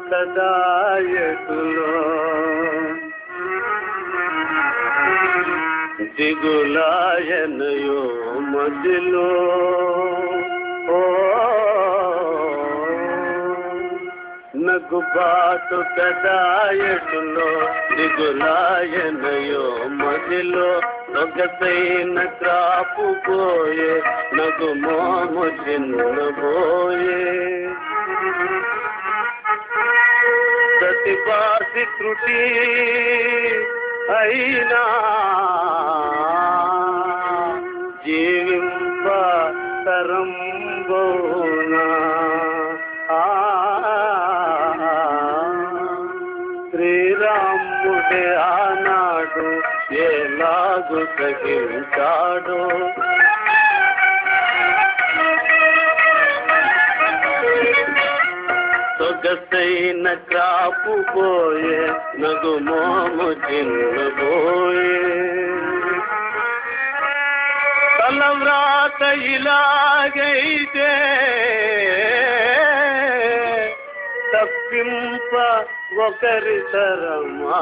కదా ఎటులో దిగులాయనయో మదిలో నగుబాటు కదా ఎటులో దిగులాయనయో మదిలో సొగసైన క్రాపు పోయే నగు మోము చిన్నబోయే ప్రతిభాసి త్రుటి అయినా జీవింప తరంబోనా శ్రీరాముడే ఆనాడు ఎలాగు సహించాడు సొగసైన క్రాపు పోయే నగు మోము చిన్నబోయే తలవ్రాత ఇలాగైతే తప్పింప ఒకరి తరమా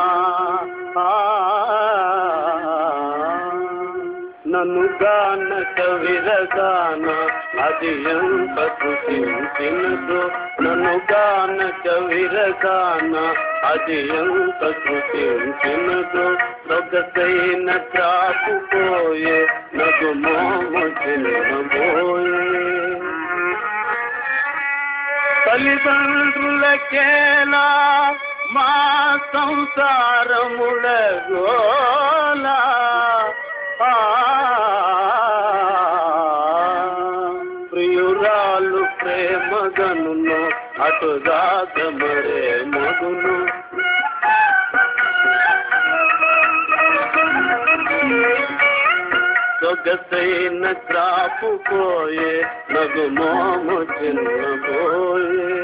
నన్ను గానక విరగాన అది ఎంత కృషించినదో నన్ను గానక విరగాన అది ఎంత కృషించినదో సొగసైన క్రాపు పోయే నగు మోము చిన్నబోయే తల్లిదండ్రులకేలా మా సంసారముల గోలా ప్రియురాలు ప్రేమగనును అటుదాక మరే మగును సొగసైన క్రాపు పోయే నగు మోము చిన్నబోయే